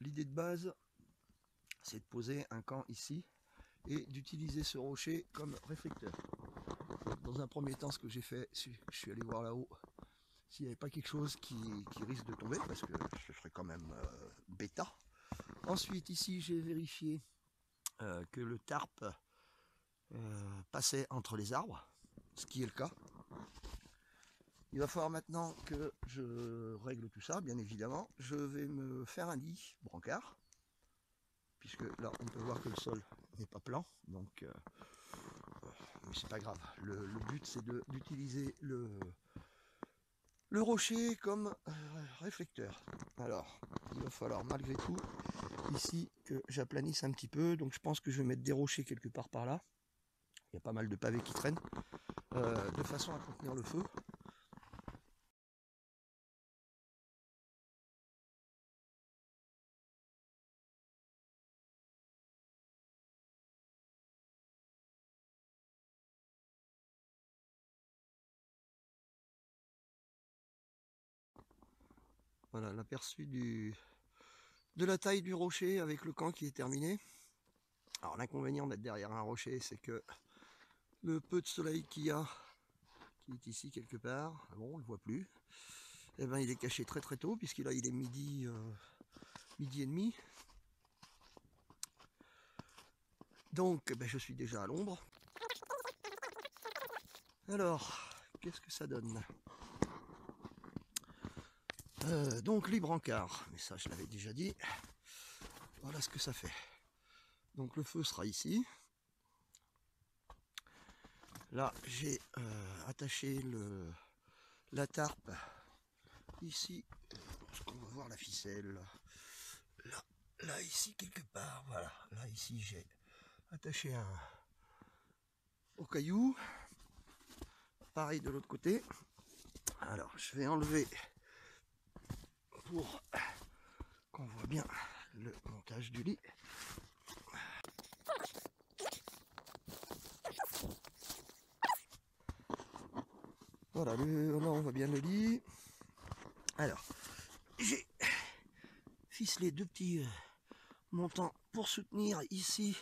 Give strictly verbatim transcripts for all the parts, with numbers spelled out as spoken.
l'idée de base, c'est de poser un camp ici et d'utiliser ce rocher comme réflecteur. Dans un premier temps, ce que j'ai fait, je suis allé voir là-haut s'il n'y avait pas quelque chose qui, qui risque de tomber, parce que ce serait quand même euh, bêta. Ensuite, ici, j'ai vérifié euh, que le tarp euh, passait entre les arbres, ce qui est le cas. Il va falloir maintenant que je règle tout ça, bien évidemment. Je vais me faire un lit brancard, puisque là, on peut voir que le sol n'est pas plan, donc euh, mais c'est pas grave. Le, le but, c'est d'utiliser le, le rocher comme euh, réflecteur. Alors, il va falloir malgré tout ici que j'aplanisse un petit peu, donc je pense que je vais mettre des rochers quelque part par là. Il y a pas mal de pavés qui traînent, euh, de façon à contenir le feu. Voilà l'aperçu du de la taille du rocher avec le camp qui est terminé. Alors l'inconvénient d'être derrière un rocher, c'est que le peu de soleil qu'il y a, qui est ici quelque part, bon on le voit plus, et ben il est caché très très tôt, puisqu'il il est midi, euh, midi et demi. Donc ben, je suis déjà à l'ombre. Alors, qu'est-ce que ça donne? euh, Donc libre encart, mais ça je l'avais déjà dit. Voilà ce que ça fait. Donc le feu sera ici. Là j'ai euh, attaché le, la tarpe ici. Est-ce qu'on va voir la ficelle? Là, là ici quelque part. Voilà. Là ici j'ai attaché un au caillou. Pareil de l'autre côté. Alors je vais enlever pour qu'on voit bien le montage du lit. Voilà, le, là on voit bien le lit. Alors, j'ai ficelé deux petits euh, montants pour soutenir ici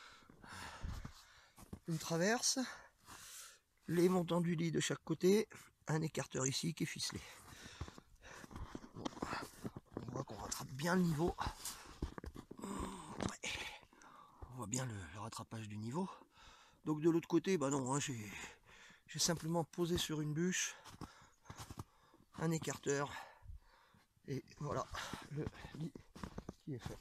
une traverse. Les montants du lit de chaque côté, un écarteur ici qui est ficelé. Bon, on voit qu'on rattrape bien le niveau. Ouais. On voit bien le, le rattrapage du niveau. Donc de l'autre côté, bah non, hein, j'ai j'ai simplement posé sur une bûche un écarteur. Et voilà le lit qui est fait.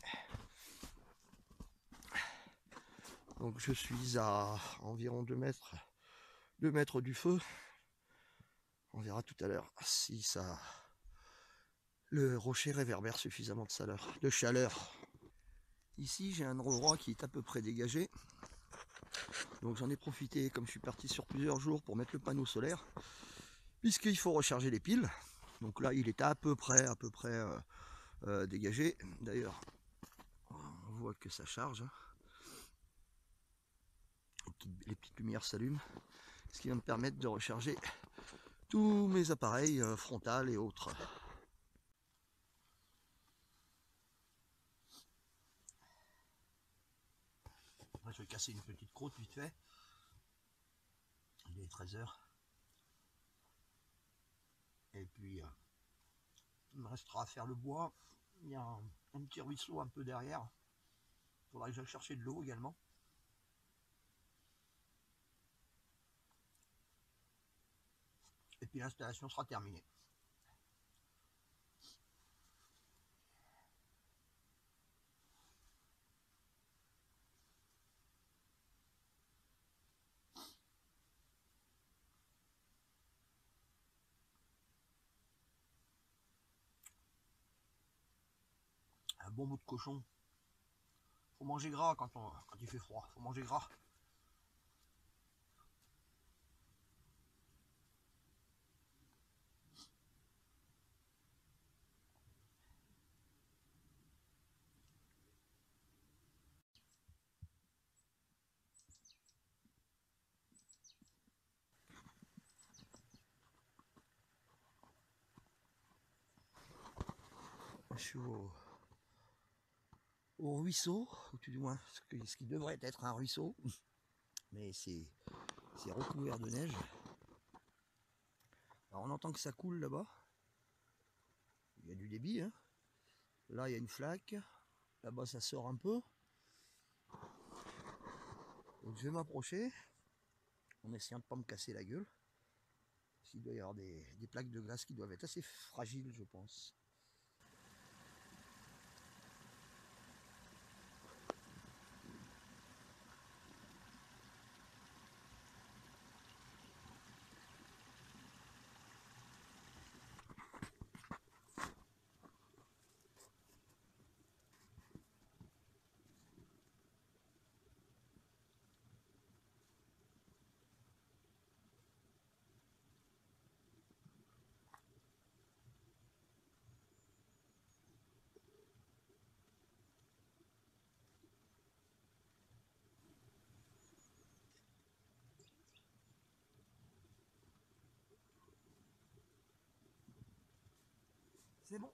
Donc je suis à environ deux mètres, deux mètres du feu. On verra tout à l'heure si ça, le rocher réverbère suffisamment de chaleur. De chaleur. Ici j'ai un endroit qui est à peu près dégagé. Donc j'en ai profité, comme je suis parti sur plusieurs jours, pour mettre le panneau solaire, puisqu'il faut recharger les piles. Donc là il est à peu près, à peu près euh, euh, dégagé. D'ailleurs, on voit que ça charge. Les petites, les petites lumières s'allument, ce qui va me permettre de recharger tous mes appareils euh, frontales et autres. Après, je vais casser une petite croûte vite fait. Il est treize heures. Et puis, euh, il me restera à faire le bois. Il y a un, un petit ruisseau un peu derrière. Il faudra que j'aille chercher de l'eau également. Et puis l'installation sera terminée. Un bon bout de cochon. Faut manger gras quand, on, quand il fait froid. Faut manger gras. Je suis au, au ruisseau, ou tout du moins ce, que, ce qui devrait être un ruisseau, mais c'est recouvert de neige. Alors on entend que ça coule là-bas, il y a du débit, hein. Là il y a une flaque, là-bas ça sort un peu. Donc je vais m'approcher, en essayant de ne pas me casser la gueule. Il doit y avoir des, des plaques de glace qui doivent être assez fragiles, je pense. C'est bon.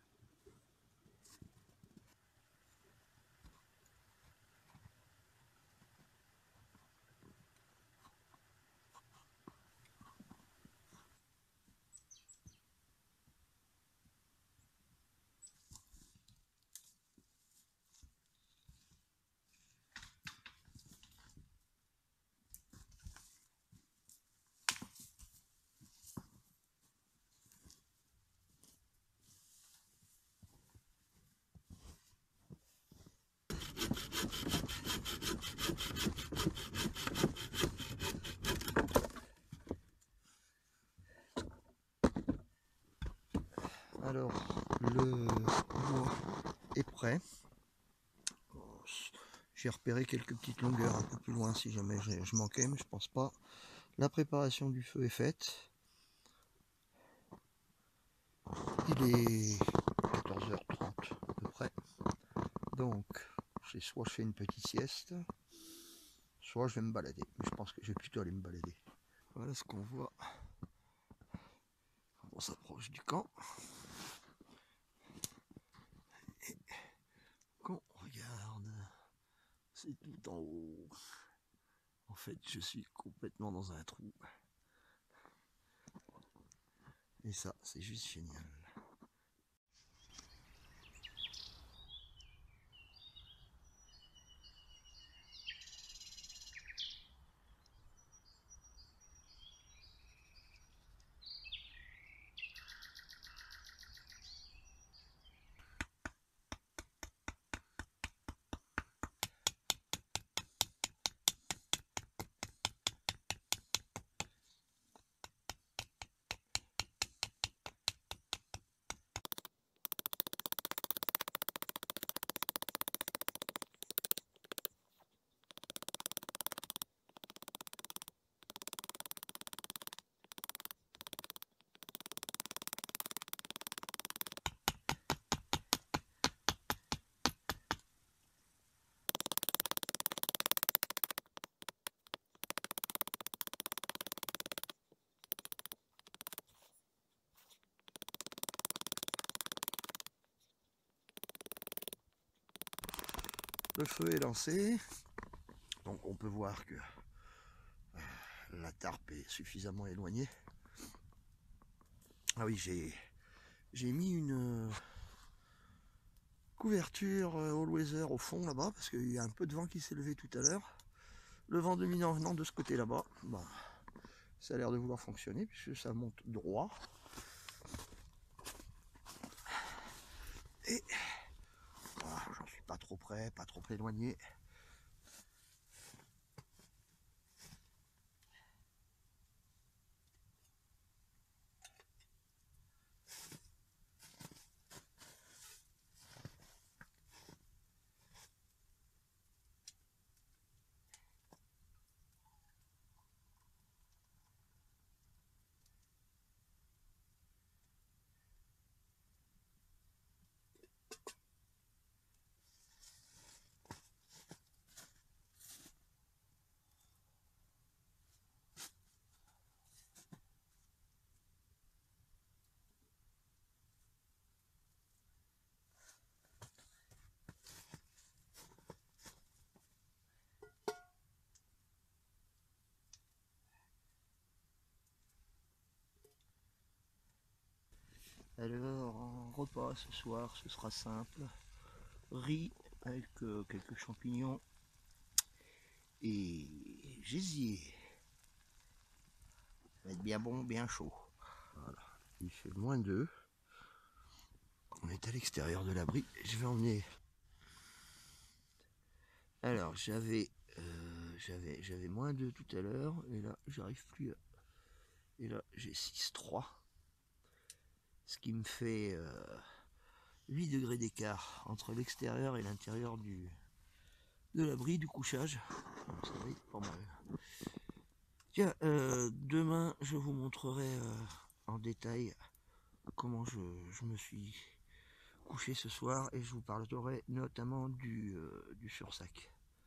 Alors, le bois est prêt. J'ai repéré quelques petites longueurs un peu plus loin si jamais je manquais, mais je pense pas. La préparation du feu est faite. Il est quatorze heures trente à peu près. Donc, c'est soit je fais une petite sieste, soit je vais me balader. Mais je pense que je vais plutôt aller me balader. Voilà ce qu'on voit quand on s'approche du camp. Et qu'on regarde, c'est tout en haut. En fait, je suis complètement dans un trou. Et ça, c'est juste génial. Le feu est lancé, donc on peut voir que la tarpe est suffisamment éloignée. Ah oui, j'ai j'ai mis une couverture all weather au fond là-bas parce qu'il y a un peu de vent qui s'est levé tout à l'heure. Le vent dominant venant de ce côté là-bas, bah, ça a l'air de vouloir fonctionner puisque ça monte droit. Et voilà, j'en suis pas trop près, pas trop éloigné. Alors, en repas ce soir, ce sera simple. Riz avec euh, quelques champignons et gésier. Ça va être bien bon, bien chaud. Voilà. Il fait moins deux. On est à l'extérieur de l'abri. Je vais emmener. Alors, j'avais euh, j'avais j'avais moins deux tout à l'heure. Et là, j'arrive plus à. Et là, j'ai six trois. Ce qui me fait euh, huit degrés d'écart entre l'extérieur et l'intérieur du de l'abri, du couchage. Donc, ça va être pas mal. Tiens, euh, demain, je vous montrerai euh, en détail comment je, je me suis couché ce soir et je vous parlerai notamment du, euh, du sursac.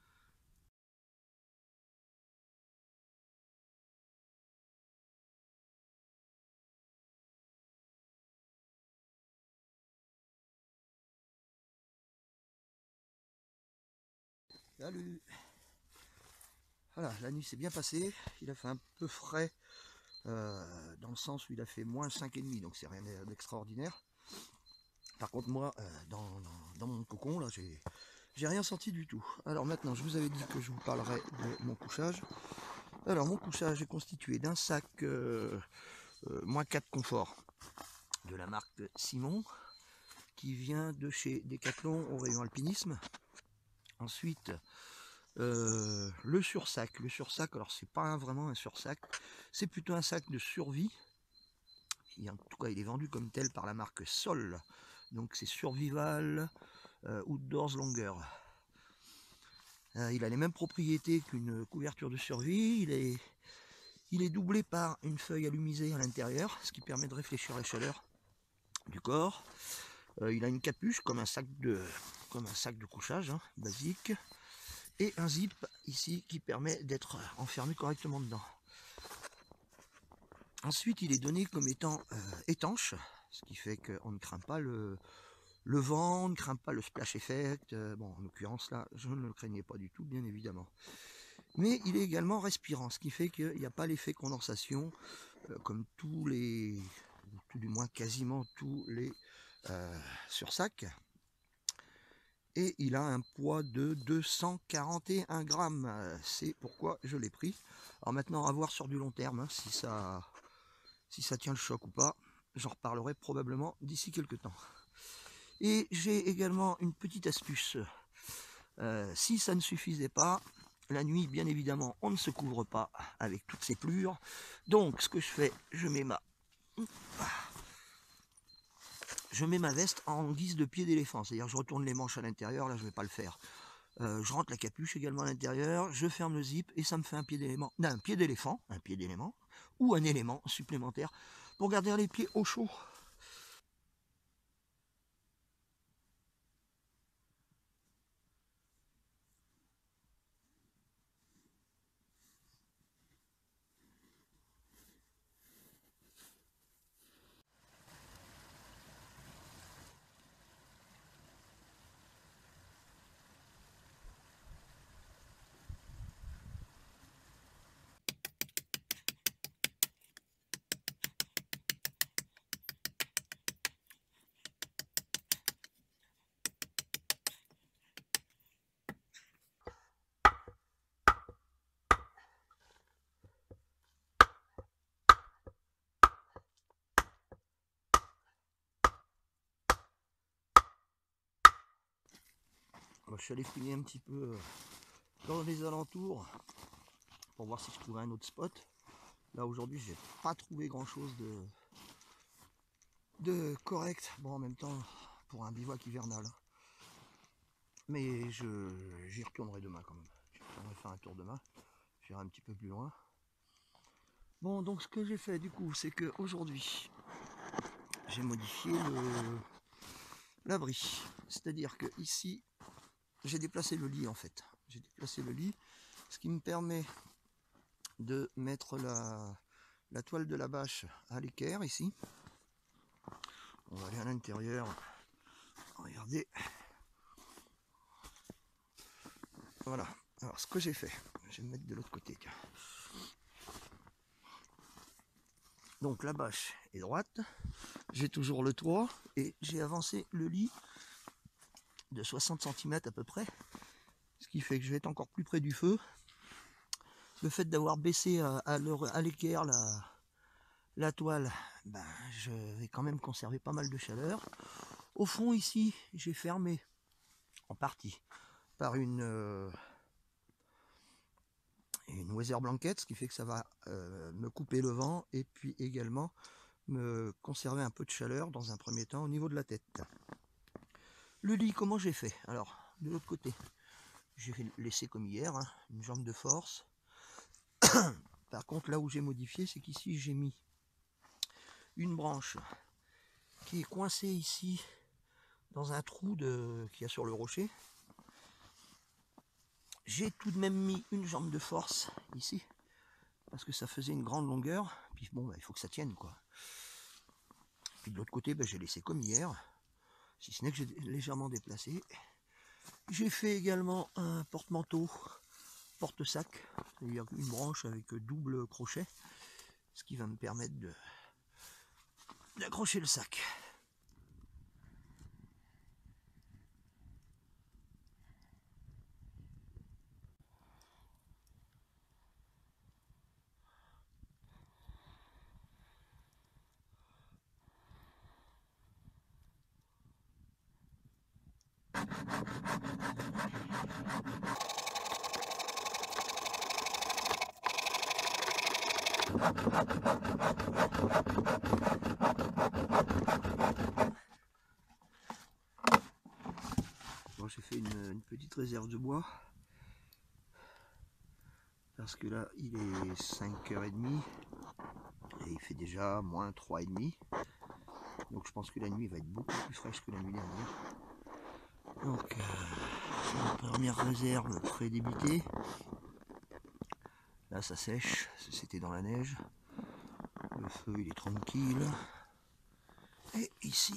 Salut! Voilà, la nuit s'est bien passée, il a fait un peu frais euh, dans le sens où il a fait moins cinq virgule cinq, donc c'est rien d'extraordinaire. Par contre moi, euh, dans, dans, dans mon cocon, là, j'ai j'ai rien senti du tout. Alors maintenant, je vous avais dit que je vous parlerai de mon couchage. Alors mon couchage est constitué d'un sac euh, euh, moins quatre confort de la marque Simon, qui vient de chez Decathlon au rayon alpinisme. Ensuite, euh, le sursac. Le sursac, alors c'est pas vraiment un sursac, c'est plutôt un sac de survie. Et en tout cas, il est vendu comme tel par la marque Sol. Donc c'est Survival euh, Outdoors Longer. Euh, il a les mêmes propriétés qu'une couverture de survie. Il est, il est doublé par une feuille alumisée à l'intérieur, ce qui permet de réfléchir la chaleur du corps. Euh, il a une capuche comme un sac de, comme un sac de couchage hein, basique. Et un zip ici qui permet d'être enfermé correctement dedans. Ensuite, il est donné comme étant euh, étanche, ce qui fait qu'on ne craint pas le, le vent, on ne craint pas le splash effect. Euh, bon, en l'occurrence là, je ne le craignais pas du tout, bien évidemment. Mais il est également respirant, ce qui fait qu'il n'y a pas l'effet condensation, euh, comme tous les, tout du moins quasiment tous les euh, sursacs. Et il a un poids de deux cent quarante et un grammes. C'est pourquoi je l'ai pris. Alors maintenant, à voir sur du long terme, hein, si, ça, si ça tient le choc ou pas. J'en reparlerai probablement d'ici quelques temps. Et j'ai également une petite astuce. Euh, si ça ne suffisait pas, la nuit, bien évidemment, on ne se couvre pas avec toutes ces plures. Donc, ce que je fais, je mets ma... Je mets ma veste en guise de pied d'éléphant. C'est-à-dire, je retourne les manches à l'intérieur. Là, je ne vais pas le faire. Euh, je rentre la capuche également à l'intérieur, je ferme le zip et ça me fait un pied d'élément, non, un pied d'éléphant, un pied d'élément ou un élément supplémentaire pour garder les pieds au chaud. Alors, je suis allé fouiller un petit peu dans les alentours pour voir si je trouvais un autre spot. Là aujourd'hui j'ai pas trouvé grand chose de, de correct. Bon, en même temps pour un bivouac hivernal. Mais je j'y retournerai demain quand même. Je retournerai faire un tour demain. J'irai un petit peu plus loin. Bon, donc ce que j'ai fait du coup, c'est que aujourd'hui j'ai modifié le l'abri. C'est-à-dire que ici, j'ai déplacé le lit en fait. J'ai déplacé le lit, ce qui me permet de mettre la, la toile de la bâche à l'équerre ici. On va aller à l'intérieur. Regardez. Voilà. Alors ce que j'ai fait, je vais me mettre de l'autre côté. Tiens. Donc la bâche est droite, j'ai toujours le toit et j'ai avancé le lit de soixante centimètres à peu près, ce qui fait que je vais être encore plus près du feu. Le fait d'avoir baissé à, à l'équerre la, la toile, ben, je vais quand même conserver pas mal de chaleur. Au fond ici, j'ai fermé en partie par une, euh, une weather blanket, ce qui fait que ça va euh, me couper le vent et puis également me conserver un peu de chaleur dans un premier temps au niveau de la tête. Le lit, comment j'ai fait? Alors, de l'autre côté, j'ai laissé comme hier, hein, une jambe de force. Par contre, là où j'ai modifié, c'est qu'ici, j'ai mis une branche qui est coincée ici dans un trou qu'il y a sur le rocher. J'ai tout de même mis une jambe de force ici, parce que ça faisait une grande longueur. Puis bon, bah, il faut que ça tienne, quoi. Puis de l'autre côté, bah, j'ai laissé comme hier, si ce n'est que j'ai légèrement déplacé. J'ai fait également un porte-manteau, porte-sac, c'est-à-dire une branche avec double crochet, ce qui va me permettre de d'accrocher le sac. Bon, j'ai fait une, une petite réserve de bois parce que là il est cinq heures trente et il fait déjà moins trois heures trente, donc je pense que la nuit va être beaucoup plus fraîche que la nuit dernière. Donc euh, la première réserve pré-débitée. Là ça sèche, c'était dans la neige. Le feu il est tranquille. Et ici,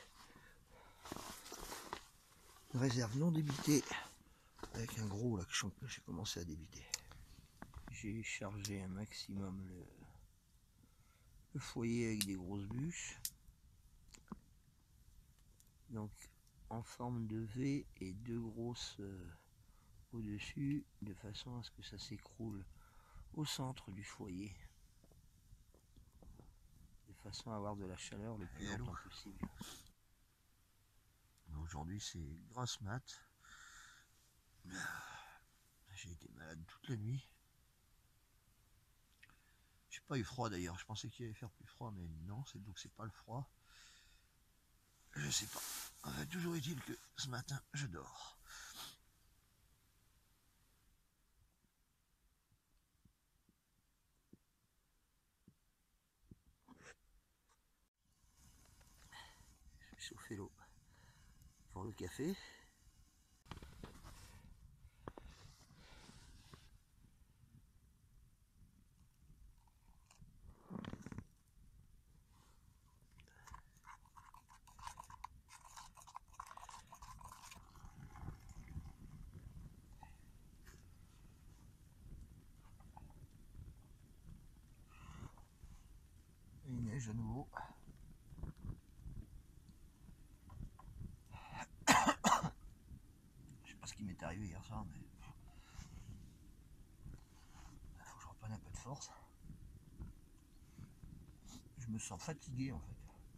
réserve non débitée avec un gros là que j'ai commencé à débiter. J'ai chargé un maximum le, le foyer avec des grosses bûches. Donc en forme de V et deux grosses euh, au-dessus, de façon à ce que ça s'écroule au centre du foyer, de façon à avoir de la chaleur le plus longtemps possible. Aujourd'hui c'est grasse mat. J'ai été malade toute la nuit. J'ai pas eu froid d'ailleurs, je pensais qu'il allait faire plus froid, mais non, c'est donc c'est pas le froid. Je sais pas. Enfin, toujours est-il que ce matin je dors. Chauffer l'eau pour le café. Et il neige à nouveau. Je sais pas ce qui m'est arrivé hier soir, mais il faut que je reprenne un peu de force. Je me sens fatigué en fait.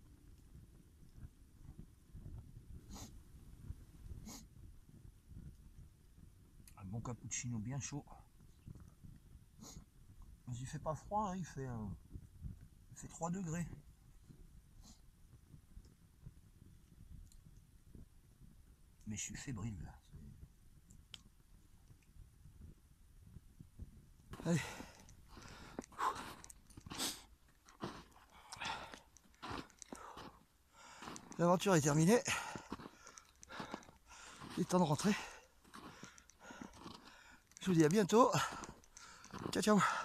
Un bon cappuccino bien chaud. Mais il fait pas froid, hein, il fait, euh, il fait trois degrés. Mais je suis fébrile là. Allez. L'aventure est terminée. Il est temps de rentrer. Je vous dis à bientôt. Ciao ciao.